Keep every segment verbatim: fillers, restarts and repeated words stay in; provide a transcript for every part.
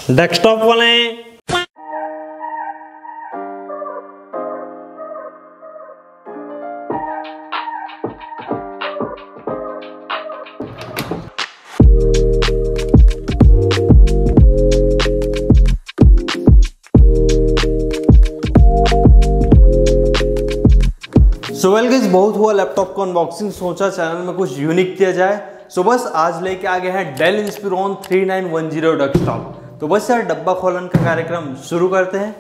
Desktop वाले सो well guys, बहुत हुआ लैपटॉप का अनबॉक्सिंग, सोचा चैनल में कुछ यूनिक किया जाए। सो बस आज लेके आ गए हैं Dell Inspiron three nine one zero desktop. तो बस यार डब्बा खोलन का कार्यक्रम शुरू करते हैं।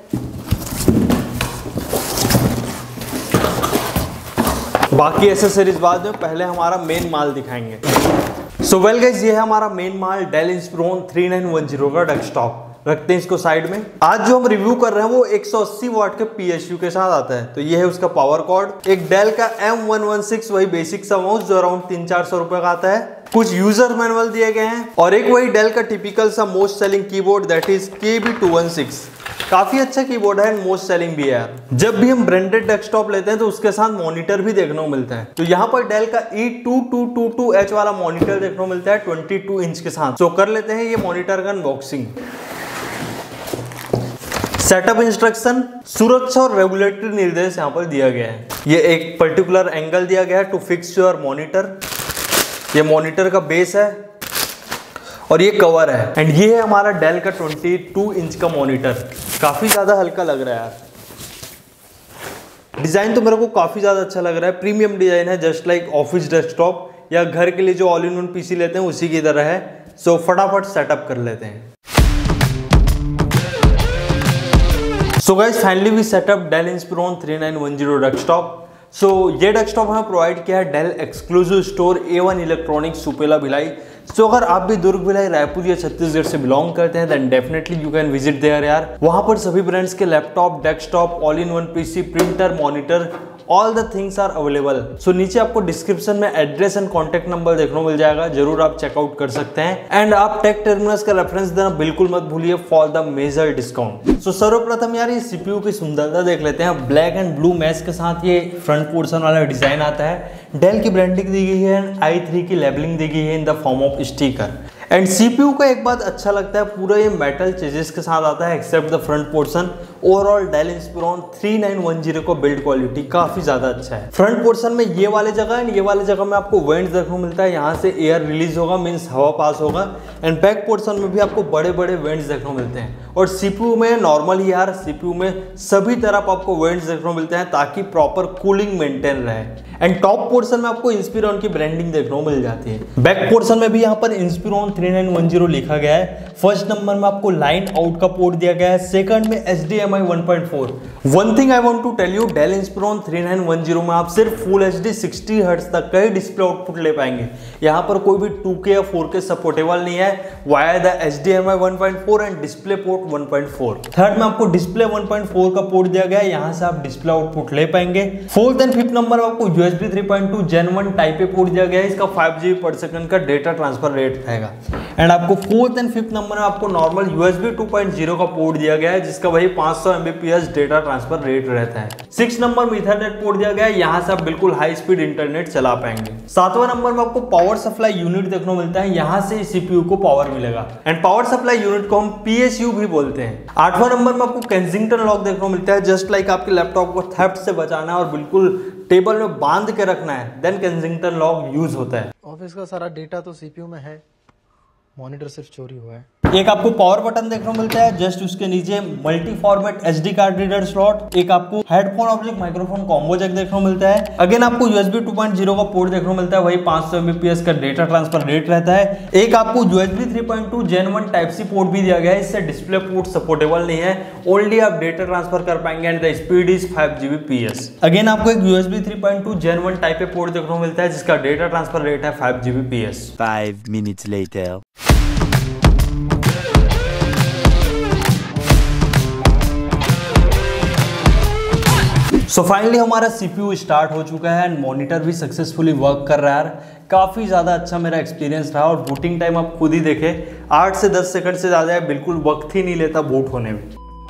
बाकी एसेसरीज बाद में, पहले हमारा मेन माल दिखाएंगे। सो वेल गाइस, ये है हमारा मेन माल Dell Inspiron three nine one zero का डेस्कटॉप। रखते हैं इसको साइड में। आज जो हम रिव्यू कर रहे हैं वो एक सौ अस्सी वाट के पीएसयू के साथ आता है। तो ये है उसका पावर कॉर्ड। एक डेल का एम वन वन सिक्स, वही बेसिक सा माउस जो अराउंड तीन चार सौ रुपए का आता है। कुछ यूजर मैनुअल दिए गए हैं और एक वही डेल का टिपिकल सा most selling keyboard, that is K B two one six. काफी अच्छा कीबोर्ड है एंड मोस्ट सेलिंग भी है यार। जब भी हम ब्रांडेड डेस्कटॉप लेते हैं तो उसके साथ मॉनिटर भी देखने को मिलता है। तो यहाँ पर डेल का E two two two two H वाला मॉनिटर देखने को मिलता है ट्वेंटी टू इंच के साथ। तो कर लेते हैं ये मॉनिटर का अनबॉक्सिंग। सेटअप इंस्ट्रक्शन, सुरक्षा और रेगुलेटरी निर्देश यहाँ पर दिया गया है। ये एक पर्टिकुलर एंगल दिया गया है टू फिक्स योर मॉनिटर। ये मॉनिटर का बेस है और ये कवर है। एंड ये है हमारा डेल का ट्वेंटी टू इंच का मॉनिटर। काफी ज्यादा हल्का लग रहा है यार। डिजाइन तो मेरे को काफी ज्यादा अच्छा लग रहा है। प्रीमियम डिजाइन है, जस्ट लाइक ऑफिस डेस्कटॉप या घर के लिए जो ऑल इन वन पीसी लेते हैं उसी की तरह है। सो फटाफट सेटअप कर लेते हैं। So guys, finally we setup Dell Inspiron three nine one zero desktop. So ये डेस्कटॉप हमें प्रोवाइड किया है Dell exclusive store A one electronics Supela Bhilai. So अगर आप भी दुर्ग भिलाई, रायपुर या छत्तीसगढ़ से बिलोंग करते हैं then definitely you can visit there यार। वहां पर सभी ब्रांड्स के laptop, desktop, all in one PC, printer, monitor, all the things are available. So नीचे आपको डिस्क्रिप्शन में एड्रेस एंड कॉन्टेक्ट नंबर देखने को मिल जाएगा, जरूर आप चेकआउट कर सकते हैं। एंड आप टेक टर्मिनल्स का रेफरेंस देना बिल्कुल मत भूलिए for the major discount. So सर्वप्रथम यार ये सीपीयू की सुंदरता देख लेते हैं। ब्लैक एंड ब्लू मैच के साथ ये फ्रंट पोर्शन वाला डिजाइन आता है। डेल की ब्रांडिंग दी गई है एंड आई थ्री की लेबलिंग दी गई है in the form of sticker. And CPU का एक बात अच्छा लगता है, पूरा ये मेटल चेजेस के साथ आता है except the front portion. Overall Dell Inspiron three nine one zero को बिल्ड क्वालिटी काफी ज्यादा अच्छा है। फ्रंट पोर्शन में ये वाले जगह एंड ये वाले जगह में आपको वेंट्स देखने को मिलता है। यहाँ से एयर रिलीज होगा, मीन्स हवा पास होगा। एंड बैक पोर्शन में भी आपको बड़े बड़े वेंट्स देखने को मिलते हैं। और सीपीयू में नॉर्मल ही यार, सीपीयू में सभी तरफ आपको वेंट्स देखने को मिलते हैं ताकि प्रॉपर कूलिंग मेंटेन रहे। एंड टॉप पोर्शन में आपको इंस्पिरॉन की ब्रांडिंग देखने को मिल जाती है। बैक पोर्शन में भी यहाँ पर Inspiron three nine one zero लिखा गया है। फर्स्ट नंबर में आपको लाइन आउट का पोर्ट दिया गया है, सेकंड में H D M I one point four. One thing I want to tell you, Dell Inspiron three nine one zero में आप सिर्फ full H D sixty hertz तक का ही डिस्प्ले आउटपुट ले पाएंगे। यहाँ पर कोई भी टू के या फोर के सपोर्टेबल नहीं है via the H D M I one point four and display port one point four. Third में आपको डिस्प्ले वन पॉइंट फोर का पोर्ट दिया गया है, यहाँ से आप डिस्प्ले आउटपुट ले पाएंगे। फोर्थ एंड फिफ्थ नंबर में आपको USB three point two gen one type A port दिया गया है। इसका फाइव जीबी पर सेकंड का डेटा ट्रांसफर रेट रहेगा। एंड आपको फोर्थ एंड फिफ्थ नंबर में आपको normal USB two point zero का पोर्ट दिया गया है, जिसका वही पाँच सौ एमबीपीएस डेटा ट्रांसफर रेट रहता है। सिक्स नंबर में ईथरनेट पोर्ट दिया गया है, यहाँ से आप बिल्कुल हाई स्पीड इंटरनेट चला पाएंगे। सातवां नंबर में आपको पावर सप्लाई यूनिट देखने को मिलता है, यहाँ से सीपीयू को पावर मिलेगा। एंड पावर सप्लाई यूनिट को हम पीएसयू भी बोलते हैं। आठवां नंबर में आपको केंसिंगटन लॉक देखने को मिलता है, जस्ट लाइक आपके लैपटॉप को थेफ्ट से बचाना है और बिल्कुल टेबल में बांध के रखना है, देन केंसिंगटन लॉक यूज होता है। ऑफिस का सारा डेटा तो सीपीयू में है, मॉनिटर सिर्फ चोरी हुआ है। एक आपको पावर बटन देखने को मिलता है, जस्ट उसके नीचे multi format SD card reader slot. एक आपको headphone object microphone combo jack देखने को मिलता है। अगेन आपको यूएसबी टू पॉइंट जीरो का पोर्ट देखने को मिलता है, वही पाँच सौ एमबीपीएस का डेटा ट्रांसफर रेट रहता है। एक आपको USB three point two gen one type C port भी दिया गया है, इससे डिस्प्ले पोर्ट सपोर्टेबल नहीं है, ओनली आप डेटा ट्रांसफर कर पाएंगे and the speed is five Gbps. Again आपको एक USB three point two gen one type A port देखने को मिलता है, जिसका डेटा ट्रांसफर रेट है five Gbps. Five minutes later. So finally हमारा सीपीयू स्टार्ट हो चुका है एंड मॉनिटर भी सक्सेसफुली वर्क कर रहा है। काफ़ी ज़्यादा अच्छा मेरा एक्सपीरियंस रहा और बूटिंग टाइम आप खुद ही देखें, आठ से दस सेकंड से ज़्यादा है, बिल्कुल वक्त ही नहीं लेता बूट होने में।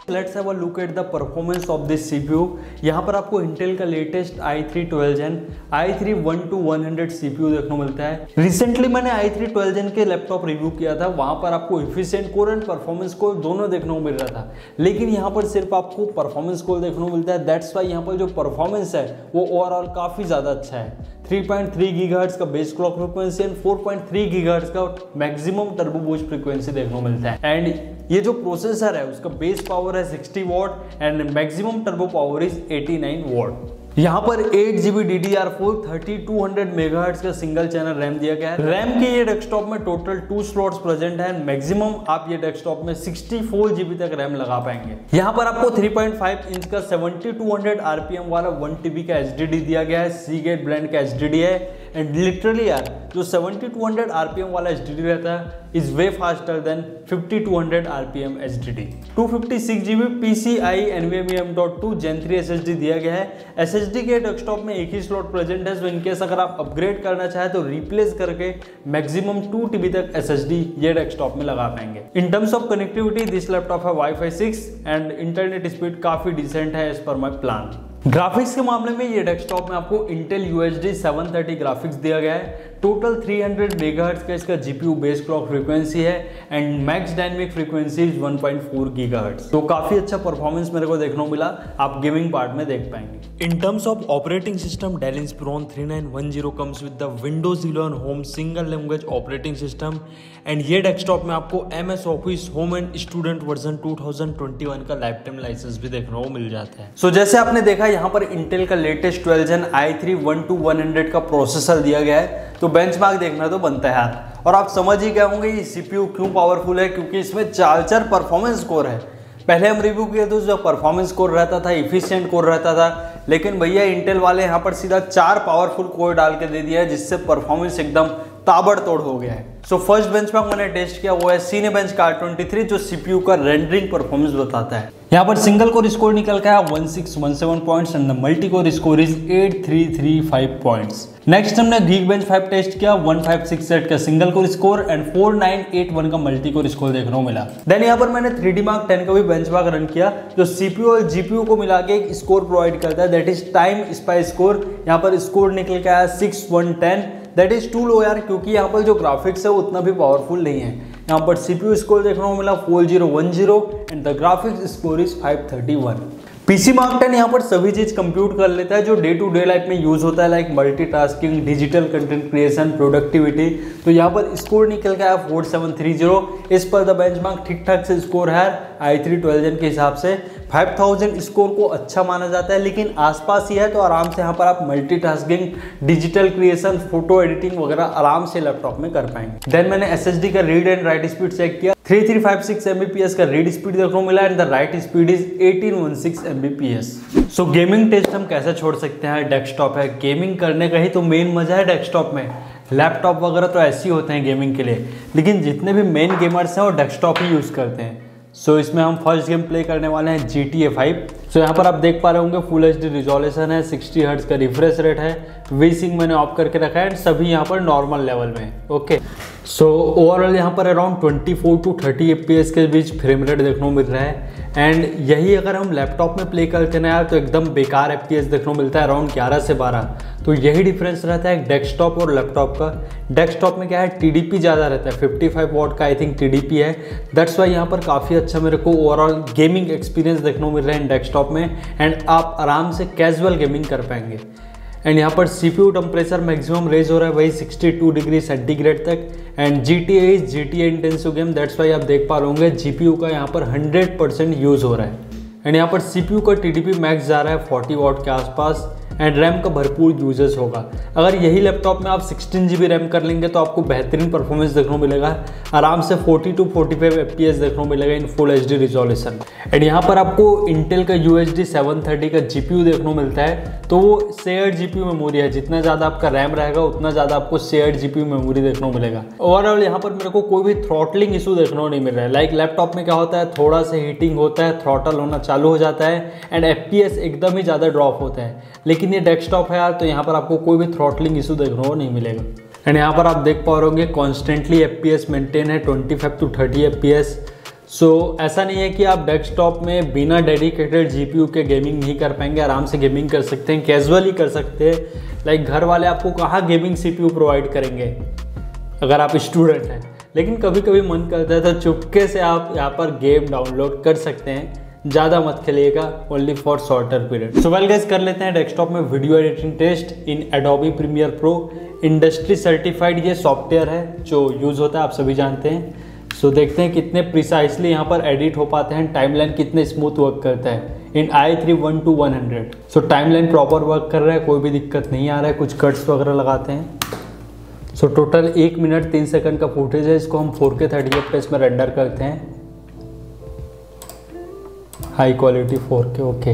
Let's have a look at the performance of this CPU. यहाँ पर आपको इंटेल का latest i three twelve gen i three one two one hundred CPU देखने को मिलता है। रिसेंटली मैंने आई थ्री ट्वेल्व जेन के लैपटॉप रिव्यू किया था, वहां पर आपको efficient core and performance core दोनों देखने को मिल रहा था, लेकिन यहाँ पर सिर्फ आपको परफॉर्मेंस कोर देखने को मिलता है। दैट्स वाई यहाँ पर जो परफॉर्मेंस है वो ओवरऑल काफी ज्यादा अच्छा है। थ्री पॉइंट थ्री गीगाहर्ट्ज का base clock frequency and four point three gigahertz का मैक्सिमम टर्बो बूस्ट फ्रीक्वेंसी देखने को मिलता है। एंड ये जो प्रोसेसर है उसका बेस पावर है sixty watt and maximum turbo power is eighty nine watt. यहाँ पर eight GB D D R four thirty two hundred megahertz का सिंगल चैनल रैम दिया गया है। रैम के ये डेस्कटॉप में टोटल टू स्लॉट्स प्रेजेंट है। मैक्सिमम आप ये डेस्कटॉप में सिक्सटी फोर जीबी तक रैम लगा पाएंगे। यहाँ पर आपको थ्री पॉइंट फाइव इंच का सेवेंटी टू हंड्रेड आरपीएम वाला वन टीबी का एचडीडी दिया गया है। सीगेट ब्रांड का एचडीडी है एंड लिटरली यार जो सेवेंटी टू हंड्रेड आरपीएम वाला एचडीडी रहता है is way faster than fifty two hundred RPM HDD. Two fifty six GB PCIe NVMe M dot two gen three SSD दिया गया है। एसएसडी के डेस्कटॉप में एक ही स्लॉट प्रेजेंट है, सो इनकेस अगर आप अपग्रेड करना चाहे तो रिप्लेस करके मैक्सिमम टू टीबी तक एसएसडी ये डेस्कटॉप में लगा पाएंगे। In terms of connectivity this laptop है WiFi six and internet speed काफी डिसेंट है as per my plan. Graphics के मामले में ये डेस्कटॉप में आपको Intel UHD seven thirty graphics दिया गया है। टोटल थ्री हंड्रेड मेगाहर्ट्ज का इसका जीपीयू बेस क्लॉक फ्रीक्वेंसी है and max dynamic frequency is one point four gigahertz. तो काफी अच्छा परफॉर्मेंस मेरे को देखने को मिला, आप गेमिंग पार्ट में देख पाएंगे। In terms of operating system Dell Inspiron three nine one zero comes with the Windows eleven home single language operating system and ये डेस्कटॉप में आपको M S office home and student version two thousand twenty one का lifetime licence भी देखने को मिल जाता है। So so, जैसे आपने देखा यहाँ पर इंटेल का latest twelve gen i three one two one hundred का प्रोसेसर दिया गया है, तो बेंचमार्क देखना तो बनता है यार। और आप समझ ही गए होंगे ये सीपीयू क्यों पावरफुल है, क्योंकि इसमें चार चार परफॉर्मेंस कोर है। पहले हम रिव्यू किए तो जो परफॉर्मेंस कोर रहता था इफिशिएंट कोर रहता था, लेकिन भैया इंटेल वाले यहाँ पर सीधा चार पावरफुल कोर डाल के दे दिया है, जिससे परफॉर्मेंस एकदम ताबड़तोड़ हो गया है। सो फर्स्ट बेंचमार्क मैंने टेस्ट किया वो है सीनेबेंच का आर ट्वेंटी थ्री जो सीपीयू का रेंडरिंग परफॉर्मेंस बताता है। यहाँ पर सिंगल कोर स्कोर निकल का है one six one seven points and the multi core score is eight three three five points. Next हमने गीकबेंच फाइव टेस्ट किया वन फाइव सिक्स एट का single core score and four nine eight one का multi core score देखने को मिला। Then यहाँ पर मैंने थ्री डी मार्क टेन का भी बेंचमार्क रन किया जो सीपीयू और जीपीयू को मिला के एक स्कोर प्रोवाइड करता है, that is Time Spy score. यहाँ पर स्कोर निकल के आया six one ten, that is too low यार, क्योंकि यहाँ पर जो ग्राफिक्स है उतना भी पावरफुल नहीं है। यहाँ पर सीपीयू स्कोर देखने को मिला four zero one zero and the graphics score is five thirty one. PC Mark ten यहाँ पर सभी चीज कंप्यूट कर लेता है जो डे टू डे लाइफ में यूज होता है, like multitasking, digital content creation, productivity. तो यहाँ पर स्कोर निकल के आया फोर सेवन थ्री जीरो। इस पर द बेंचमार्क ठीक ठाक से स्कोर है आई थ्री ट्वेल्व जेन के हिसाब से। फाइव थाउजेंड स्कोर को अच्छा माना जाता है, लेकिन आसपास ही है, तो आराम से यहाँ पर आप multitasking, digital creation, photo editing वगैरह आराम से लैपटॉप में कर पाएंगे। देन मैंने एसएसडी का read and write speed check किया, three three five six MBPS का रीड स्पीड देखने को मिला and the write speed is eighteen one six MBPS. So gaming test हम कैसे छोड़ सकते हैं, डेस्कटॉप है, गेमिंग करने का ही तो मेन मजा है डेस्कटॉप में। लैपटॉप वगैरह तो ऐसे ही होते हैं गेमिंग के लिए, लेकिन जितने भी मेन गेमर्स हैं वो डेस्कटॉप ही यूज करते हैं। सो so, इसमें हम फर्स्ट गेम प्ले करने वाले हैं जी टी ए फाइव। सो यहाँ पर आप देख पा रहे होंगे फुल एच डी रिजोल्यूशन है, सिक्सटी हर्ट्ज का रिफ्रेश रेट है, वी सिंक मैंने ऑफ करके रखा है, सभी यहाँ पर नॉर्मल लेवल में। ओके, सो ओवरऑल यहाँ पर around twenty four to thirty FPS के बीच फ्रेम रेट देखने को मिल रहा है। एंड यही अगर हम लैपटॉप में प्ले करते ना यार तो एकदम बेकार एफपीएस देखने को मिलता है, अराउंड ग्यारह से बारह। तो यही डिफरेंस रहता है डेस्कटॉप और लैपटॉप का। डेस्कटॉप में क्या है, टीडीपी ज़्यादा रहता है, फिफ्टी फाइव वॉट का आई थिंक टीडीपी है। दैट्स वाई यहाँ पर काफ़ी अच्छा मेरे को ओवरऑल गेमिंग एक्सपीरियंस देखने को मिल रहा है डेस्कटॉप में, एंड आप आराम से कैजुअल गेमिंग कर पाएंगे। एंड यहाँ पर सीपीयू टेम्परेचर मैक्सिमम रेज हो रहा है वही सिक्सटी टू डिग्री सेंटीग्रेड तक। And G T A is G T A intensive game, that's why आप देख पा रहे होंगे जीपीयू का यहाँ पर हंड्रेड परसेंट यूज़ हो रहा है। एंड यहाँ पर सीपीयू का टीडीपी मैक्स जा रहा है फोर्टी वॉट के आसपास एंड रैम का भरपूर यूजेस होगा। अगर यही लैपटॉप में आप सिक्सटीन जी बी रैम कर लेंगे तो आपको बेहतरीन परफॉर्मेंस देखने को मिलेगा, आराम से forty to forty five FPS देखने को मिलेगा in full H D resolution. And यहाँ पर आपको इंटेल का U H D seven thirty का जीपीयू देखने को मिलता है, तो वो शेयर्ड जीपीयू मेमोरी है, जितना ज़्यादा आपका रैम रहेगा उतना ज़्यादा आपको शेयर्ड जीपीयू मेमोरी देखने को मिलेगा। ओवरऑल यहाँ पर मेरे को कोई भी थ्रॉटलिंग इशू देखने को नहीं मिल रहा है। लाइक लैपटॉप में क्या होता है, थोड़ा सा हीटिंग होता है, थ्रॉटल होना चालू हो जाता है एंड एफपीएस एकदम ही ज़्यादा ड्रॉप होता है, लेकिन ये डेस्कटॉप है तो यहाँ पर आपको कोई भी थ्रॉटलिंग इशू देखने को नहीं मिलेगा। एंड यहाँ पर आप देख पा रहे होंगे कॉन्स्टेंटली एफपीएस मेंटेन है twenty five to thirty FPS. So so, ऐसा नहीं है कि आप डेस्कटॉप में बिना डेडिकेटेड जीपीयू के गेमिंग नहीं कर पाएंगे, आराम से गेमिंग कर सकते हैं, कैजुअली कर सकते हैं। लाइक घर वाले आपको कहाँ गेमिंग सीपीयू प्रोवाइड करेंगे अगर आप स्टूडेंट हैं, लेकिन कभी कभी मन करता है तो चुपके से आप यहाँ पर गेम डाउनलोड कर सकते हैं। ज़्यादा मत खेलिएगा, only for shorter period. So well guys, कर लेते हैं डेस्कटॉप में video editing test in Adobe Premiere Pro. Industry certified ये सॉफ्टवेयर है जो यूज़ होता है, आप सभी जानते हैं। सो so, देखते हैं कितने प्रिसाइसली यहाँ पर एडिट हो पाते हैं, टाइमलाइन कितने स्मूथ वर्क करता है in i three one two one hundred. So timeline proper work कर रहा है, कोई भी दिक्कत नहीं आ रहा है। कुछ कट्स वगैरह लगाते हैं। सो so, टोटल एक मिनट तीन सेकंड का फुटेज है, इसको हम four K thirty F P S में रेंडर करते हैं, high quality four K. Okay,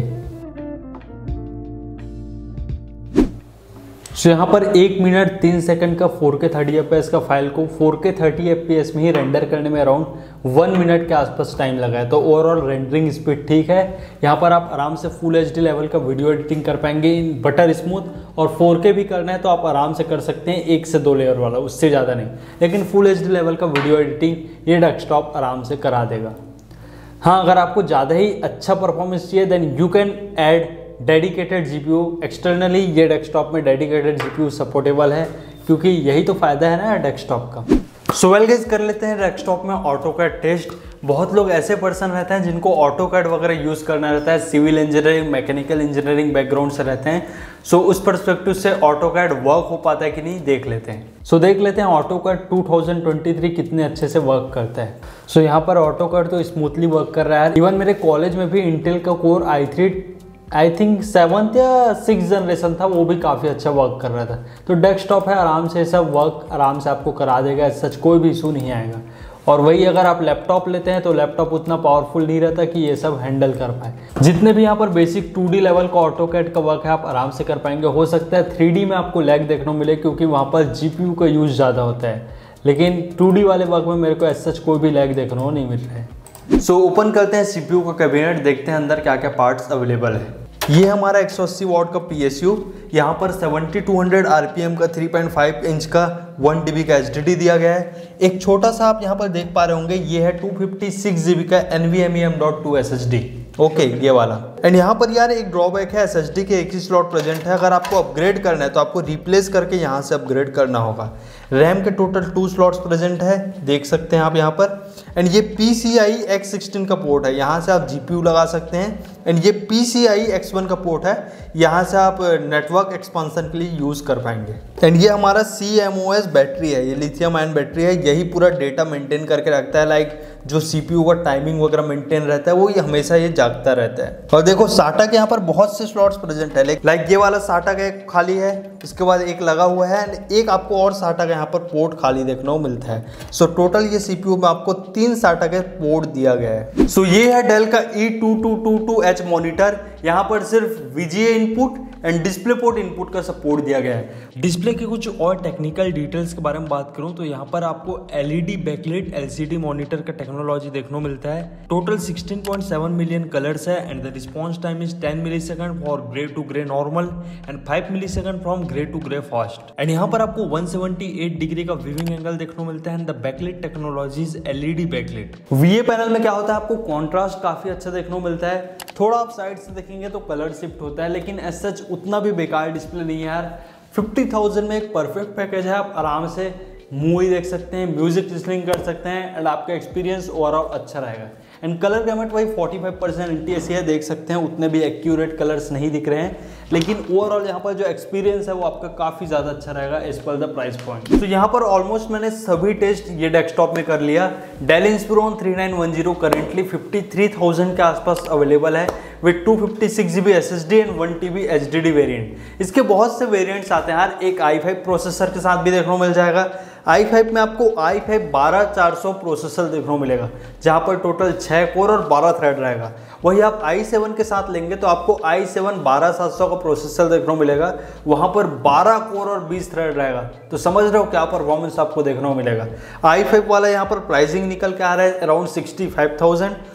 so यहाँ पर एक मिनट तीन सेकंड का four K thirty F P S का फाइल को four K thirty F P S में ही रेंडर करने में अराउंड वन मिनट के आसपास टाइम लगा है। तो ओवरऑल रेंडरिंग स्पीड ठीक है। यहाँ पर आप आराम से फुल एच डी लेवल का वीडियो एडिटिंग कर पाएंगे इन बटर स्मूथ, और फोर के भी करना है तो आप आराम से कर सकते हैं, एक से दो लेयर वाला, उससे ज़्यादा नहीं। लेकिन फुल एच डी लेवल का वीडियो एडिटिंग ये डेस्कटॉप आराम से करा देगा। हाँ, अगर आपको ज़्यादा ही अच्छा परफॉर्मेंस चाहिए then you can add dedicated GPU externally. ये डेस्कटॉप में डेडिकेटेड जीपीयू सपोर्टेबल है, क्योंकि यही तो फायदा है ना डेस्कटॉप का। सो वेल गाइस, कर लेते हैं डेस्कटॉप में ऑटोकैड टेस्ट। बहुत लोग ऐसे पर्सन रहते हैं जिनको ऑटोकैड वगैरह यूज़ करना रहता है, civil engineering mechanical engineering background से रहते हैं। सो so, उस पर्सपेक्टिव से ऑटोकैड वर्क हो पाता है कि नहीं देख लेते हैं। सो so, देख लेते हैं AutoCAD two thousand twenty three कितने अच्छे से वर्क करता है। सो so, यहाँ पर ऑटोकैड तो स्मूथली वर्क कर रहा है। इवन मेरे कॉलेज में भी इंटेल का core I three I think seventh या सिक्स जनरेशन था, वो भी काफ़ी अच्छा वर्क कर रहा था। तो डेस्कटॉप है, आराम से सब वर्क आराम से आपको करा देगा, सच कोई भी इशू नहीं आएगा। और वही अगर आप लैपटॉप लेते हैं तो लैपटॉप उतना पावरफुल नहीं रहता कि ये सब हैंडल कर पाए। जितने भी यहाँ पर बेसिक टू डी लेवल का ऑटोकैड का वर्क है आप आराम से कर पाएंगे। हो सकता है थ्री डी में आपको लैग देखने को मिले, क्योंकि वहाँ पर जीपीयू का यूज़ ज़्यादा होता है, लेकिन टू डी वाले वर्क में मेरे को ऐसा सच कोई भी लैग देखने को नहीं मिल रहा है। सो so, ओपन करते हैं सीपीयू का कैबिनेट, देखते हैं अंदर क्या क्या पार्ट्स अवेलेबल है। ये हमारा एक सौ अस्सी वॉट का पीएसयू, यहाँ पर सेवेंटी टू हंड्रेड आरपीएम का थ्री पॉइंट फाइव इंच का वन टीबी का एचडीडी दिया गया है। एक छोटा सा आप यहाँ पर देख पा रहे होंगे, ये है टू फिफ्टी सिक्स जीबी का NVMe M dot two SSD. Okay, ये वाला। एंड यहाँ पर यार एक ड्रॉबैक है, एसएसडी के एक ही स्लॉट प्रेजेंट है। अगर आपको अपग्रेड करना है तो आपको रिप्लेस करके यहाँ से अपग्रेड करना होगा। रैम के टोटल टू स्लॉट्स प्रेजेंट है, देख सकते हैं आप यहाँ पर। एंड ये P C I X sixteen का पोर्ट है, यहाँ से आप जीपीयू लगा सकते हैं। एंड ये P C I X one का पोर्ट है, यहाँ से आप नेटवर्क एक्सपांसन के लिए यूज़ कर पाएंगे। एंड ये हमारा C M O S battery है, ये लिथियम आयन बैटरी है, यही पूरा डेटा मेंटेन करके रखता है। लाइक जो सीपीयू का टाइमिंग वगैरह मेंटेन रहता है वो ये हमेशा ये जागता रहता है। और देखो साटा के यहाँ पर बहुत से स्लॉट्स प्रेजेंट है, लाइक ये वाला साटा का एक खाली है, इसके बाद एक लगा हुआ है, एंड एक आपको और साटा का यहाँ पर पोर्ट खाली देखने को मिलता है। सो so, टोटल ये सीपीयू में आपको तीन साटा के पोर्ट दिया गया है। सो so, ये है डेल का E two two two two H monitor, यहाँ पर सिर्फ VGA input and display port input का सपोर्ट दिया गया है। डिस्प्ले के कुछ और टेक्निकल डिटेल्स के बारे में बात करूं तो यहाँ पर आपको एलईडी बैकलाइट एलसीडी मॉनिटर का टेक्नोलॉजी देखने को मिलता है। Total sixteen point seven million colours है, and the response time is ten millisecond for grey to grey normal and five millisecond from grey to grey fast. And यहाँ पर आपको one seventy eight degree का viewing angle देखने को मिलता है, and the backlight technology is LED backlight. VA panel में क्या होता है, आपको कॉन्ट्रास्ट काफी अच्छा देखने को मिलता है। थोड़ा आप साइड से देखेंगे तो कलर शिफ्ट होता है, लेकिन एज सच उतना भी बेकार डिस्प्ले नहीं है यार। फिफ्टी थाउजेंड में एक परफेक्ट पैकेज है, आप आराम से मूवी देख सकते हैं, म्यूजिक लिसनिंग कर सकते हैं, एंड आपका एक्सपीरियंस ओवरऑल अच्छा रहेगा। एंड कलर गैमेट वही फोर्टी फाइव परसेंट एनटीएससी है, देख सकते हैं उतने भी एक्यूरेट कलर्स नहीं दिख रहे हैं, लेकिन ओवरऑल यहाँ पर जो एक्सपीरियंस है वो आपका काफ़ी ज़्यादा अच्छा रहेगा as per the price point. तो यहाँ पर ऑलमोस्ट मैंने सभी टेस्ट ये डेस्कटॉप में कर लिया। Dell Inspiron three nine one zero currently fifty three thousand के आसपास अवेलेबल है with two fifty six GB SSD and one TB HDD variant. इसके बहुत से वेरिएंट्स आते हैं यार, एक आई फाइव प्रोसेसर के साथ भी देखने को मिल जाएगा। आई फाइव में आपको आई फाइव बारह चार सौ प्रोसेसर देखने को मिलेगा, जहाँ पर टोटल छः कोर और बारह थ्रेड रहेगा। वही आप आई सेवन के साथ लेंगे तो आपको आई सेवन बारह सात सौ का प्रोसेसर देखने को मिलेगा, वहाँ पर बारह कोर और बीस थ्रेड रहेगा। तो समझ रहे हो क्या परफॉर्मेंस आपको देखने को मिलेगा। आई फाइव वाला यहाँ पर प्राइसिंग निकल के आ रहा है अराउंड सिक्सटी फाइव थाउजेंड,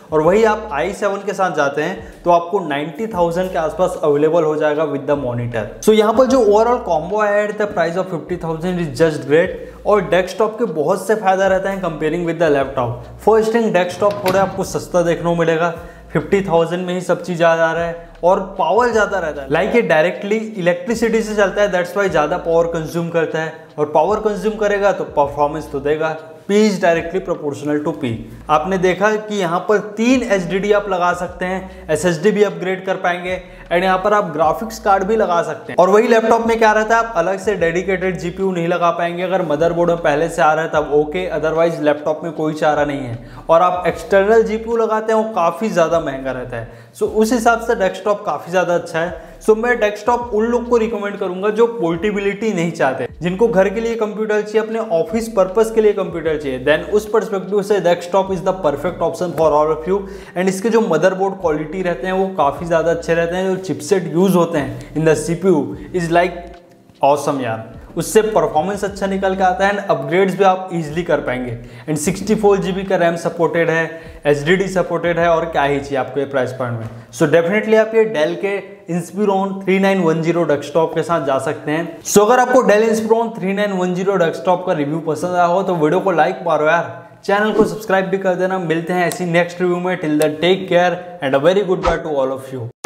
और वही आप आई सेवन के साथ जाते हैं तो आपको नाइन्टी थाउजेंड के आसपास अवेलेबल हो जाएगा विद द मॉनिटर। सो यहाँ पर जो ओवरऑल कॉम्बो आया at the price of fifty thousand is just great. और डेस्कटॉप के बहुत से फायदा रहता है comparing with the laptop. First thing, desktop थोड़ा आपको सस्ता देखने को मिलेगा, फिफ्टी थाउजेंड में ही सब चीज आ जा रहा है और पावर ज़्यादा रहता है। लाइक ये डायरेक्टली इलेक्ट्रिसिटी से चलता है, दैट्स वाई ज़्यादा पावर कंज्यूम करता है और पावर कंज्यूम करेगा तो परफॉर्मेंस तो देगा। P is directly proportional to P। आपने देखा कि यहाँ पर तीन एच डी डी आप लगा सकते हैं, एस एस डी भी अपग्रेड कर पाएंगे एंड यहाँ पर आप ग्राफिक्स कार्ड भी लगा सकते हैं। और वही लैपटॉप में क्या रहता है, आप अलग से डेडिकेटेड जीपीयू नहीं लगा पाएंगे। अगर मदरबोर्ड में पहले से आ रहा है तब ओके, अदरवाइज लैपटॉप में कोई चारा नहीं है। और आप एक्सटर्नल जीपीयू लगाते हैं वो काफ़ी ज़्यादा महंगा रहता है। सो so, उस हिसाब से डेस्कटॉप काफ़ी ज़्यादा अच्छा है। सो so, मैं डेस्कटॉप उन लोग को रिकमेंड करूंगा जो पोर्टेबिलिटी नहीं चाहते, जिनको घर के लिए कंप्यूटर चाहिए, अपने ऑफिस पर्पस के लिए कंप्यूटर चाहिए, देन उस पर्सपेक्टिव से desktop is the perfect option for all of you. And इसके जो मदरबोर्ड क्वालिटी रहते हैं वो काफ़ी ज़्यादा अच्छे रहते हैं। जो चिपसेट यूज होते हैं in the CPU is like awesome यार, उससे परफॉर्मेंस अच्छा निकल के आता है एंड अपग्रेड्स भी आप इजीली कर पाएंगे। And sixty four G B का रैम सपोर्टेड है, एच डी डी सपोर्टेड है और क्या ही चाहिए आपको ये प्राइस पॉइंट में। सो so डेफिनेटली आप ये डेल के Inspiron three nine one zero desktop के साथ जा सकते हैं। सो so अगर आपको Dell Inspiron three nine one zero desktop का रिव्यू पसंद आया हो तो वीडियो को लाइक मारो यार, चैनल को सब्सक्राइब भी कर देना। मिलते हैं ऐसी नेक्स्ट रिव्यू में। Till then take care and a very goodbye to all of you.